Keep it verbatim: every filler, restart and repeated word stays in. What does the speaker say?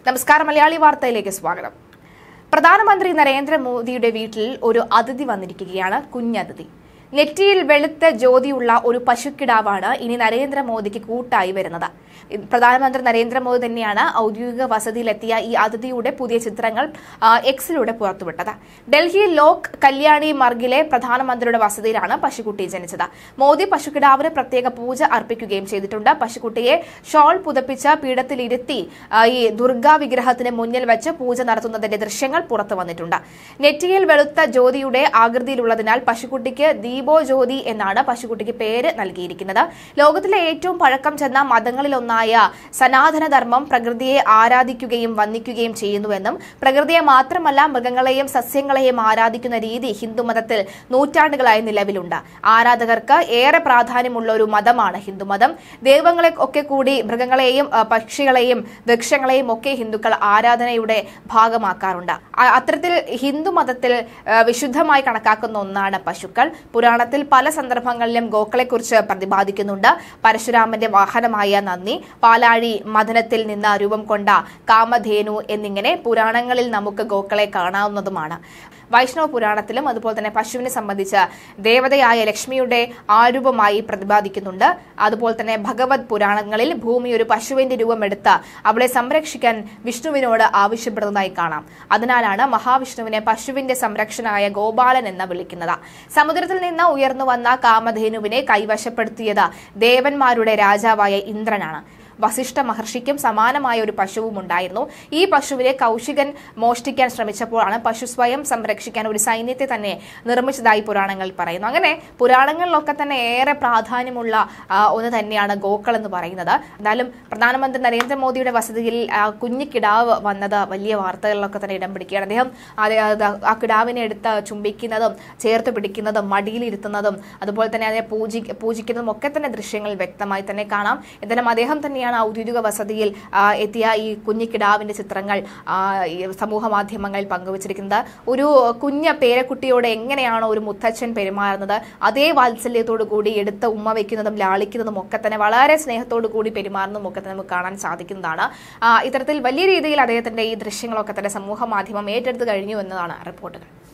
നമസ്കാരം, മലയാളി വാർത്തയിലേക്ക് സ്വാഗതം. പ്രധാനമന്ത്രി നരേന്ദ്രമോദിയുടെ വീട്ടിൽ ഒരു അതിഥി വന്നിരിക്കുകയാണ്. കുഞ്ഞതിഥി. നെറ്റിയിൽ വെളുത്ത ജ്യോതിയുള്ള ഒരു പശുക്കിടാവാണ് ഇനി നരേന്ദ്രമോദിക്ക് കൂട്ടായി വരുന്നത്. പ്രധാനമന്ത്രി നരേന്ദ്രമോദി തന്നെയാണ് ഔദ്യോഗിക വസതിയിലെത്തിയ ഈ അതിഥിയുടെ പുതിയ ചിത്രങ്ങൾ എക്സിലൂടെ പുറത്തുവിട്ടത്. ഡൽഹി ലോക് കല്യാണി മർഗിലെ പ്രധാനമന്ത്രിയുടെ വസതിയിലാണ് പശുക്കുട്ടി ജനിച്ചത്. മോദി പശുക്കിടാവിന് പ്രത്യേക പൂജ അർപ്പിക്കുകയും ചെയ്തിട്ടുണ്ട്. പശുക്കുട്ടിയെ ഷോൾ പുതപ്പിച്ച പീഠത്തിലിരുത്തി ഈ ദുർഗാ വിഗ്രഹത്തിന് മുന്നിൽ വെച്ച് പൂജ നടത്തുന്നതിന്റെ ദൃശ്യങ്ങൾ പുറത്തു വന്നിട്ടുണ്ട്. നെറ്റിയിൽ വെളുത്ത ജ്യോതിയുടെ ആകൃതിയിലുള്ളതിനാൽ പശുക്കുട്ടിക്ക് ദീപോ ജ്യോതി എന്നാണ് പശുക്കുട്ടിക്ക് പേര് നൽകിയിരിക്കുന്നത്. ലോകത്തിലെ ഏറ്റവും പഴക്കം ചെന്ന മതങ്ങളിലൊന്നായ സനാതനധർമ്മം പ്രകൃതിയെ ആരാധിക്കുകയും വന്ദിക്കുകയും ചെയ്യുന്നുവെന്നും പ്രകൃതിയെ മാത്രമല്ല മൃഗങ്ങളെയും സസ്യങ്ങളെയും ആരാധിക്കുന്ന രീതി ഹിന്ദുമതത്തിൽ നൂറ്റാണ്ടുകളായി നിലവിലുണ്ട്. ആരാധകർക്ക് ഏറെ പ്രാധാന്യമുള്ള ഒരു മതമാണ് ഹിന്ദുമതം. ദൈവങ്ങളെ ഒക്കെ കൂടി മൃഗങ്ങളെയും പക്ഷികളെയും വൃക്ഷങ്ങളെയും ഒക്കെ ഹിന്ദുക്കൾ ആരാധനയുടെ ഭാഗമാക്കാറുണ്ട്. അത്തരത്തിൽ ഹിന്ദുമതത്തിൽ വിശുദ്ധമായി കണക്കാക്കുന്ന ഒന്നാണ് പശുക്കൾ. പുരാണത്തിൽ പല സന്ദർഭങ്ങളിലും ഗോക്കളെക്കുറിച്ച് പ്രതിപാദിക്കുന്നുണ്ട്. പരശുരാമന്റെ വാഹനമായ നന്ദി, പാലാഴി മഥനത്തിൽ നിന്ന് രൂപം കൊണ്ട കാമധേനു എന്നിങ്ങനെ പുരാണങ്ങളിൽ നമുക്ക് ഗോക്കളെ കാണാവുന്നതുമാണ്. വൈഷ്ണവ പുരാണത്തിലും അതുപോലെ തന്നെ പശുവിനെ സംബന്ധിച്ച് ദേവതയായ ലക്ഷ്മിയുടെ ആരൂപമായി പ്രതിപാദിക്കുന്നുണ്ട്. അതുപോലെ തന്നെ ഭഗവത് പുരാണങ്ങളിൽ ഭൂമി ഒരു പശുവിന്റെ രൂപമെടുത്ത് അവളെ സംരക്ഷിക്കാൻ വിഷ്ണുവിനോട് ആവശ്യപ്പെടുന്നതായി കാണാം. അതിനാലാണ് മഹാവിഷ്ണുവിനെ പശുവിന്റെ സംരക്ഷനായ ഗോപാലൻ എന്ന് വിളിക്കുന്നത്. സമുദ്രത്തിൽ നിന്ന് ഉയർന്നു വന്ന കാമധേനുവിനെ കൈവശപ്പെടുത്തിയത് ദേവന്മാരുടെ രാജാവായ ഇന്ദ്രനാണ്. വസിഷ്ഠ മഹർഷിക്കും സമാനമായ ഒരു പശുവും ഉണ്ടായിരുന്നു. ഈ പശുവിനെ കൗശികൻ മോഷ്ടിക്കാൻ ശ്രമിച്ചപ്പോഴാണ് പശു സ്വയം സംരക്ഷിക്കാൻ ഒരു സൈന്യത്തെ തന്നെ നിർമ്മിച്ചതായി പുരാണങ്ങൾ പറയുന്നു. അങ്ങനെ പുരാണങ്ങളിലൊക്കെ തന്നെ ഏറെ പ്രാധാന്യമുള്ള ഒന്ന് തന്നെയാണ് ഗോക്കൾ എന്ന് പറയുന്നത്. എന്നാലും പ്രധാനമന്ത്രി നരേന്ദ്രമോദിയുടെ വസതിയിൽ കുഞ്ഞു കിടാവ് വന്നത് വലിയ വാർത്തകളിലൊക്കെ തന്നെ ഇടം പിടിക്കുകയാണ്. അദ്ദേഹം ആ കിടാവിനെ എടുത്ത് ചുംബിക്കുന്നതും ചേർത്ത് പിടിക്കുന്നതും മടിയിലിരുത്തുന്നതും അതുപോലെ തന്നെ അതിനെ പൂജി പൂജിക്കുന്നതും ഒക്കെ തന്നെ ദൃശ്യങ്ങൾ വ്യക്തമായി തന്നെ കാണാം. എന്തായാലും അദ്ദേഹം തന്നെ ഔദ്യോഗിക വസതിയിൽ എത്തിയ ഈ കുഞ്ഞു കിടാവിന്റെ ചിത്രങ്ങൾ സമൂഹ മാധ്യമങ്ങളിൽ പങ്കുവച്ചിരിക്കുന്നത്. ഒരു കുഞ്ഞ പേരക്കുട്ടിയോട് എങ്ങനെയാണോ ഒരു മുത്തച്ഛൻ പെരുമാറുന്നത് അതേ വാത്സല്യത്തോടു കൂടി എടുത്ത് ഉമ്മ വയ്ക്കുന്നതും ലാളിക്കുന്നതും ഒക്കെ തന്നെ വളരെ സ്നേഹത്തോടു കൂടി പെരുമാറുന്നതും ഒക്കെ തന്നെ നമുക്ക് കാണാൻ സാധിക്കുന്നതാണ്. ഇത്തരത്തിൽ വലിയ രീതിയിൽ അദ്ദേഹത്തിന്റെ ഈ ദൃശ്യങ്ങളൊക്കെ തന്നെ സമൂഹ മാധ്യമം ഏറ്റെടുത്ത് കഴിഞ്ഞു എന്നതാണ് റിപ്പോർട്ടുകൾ.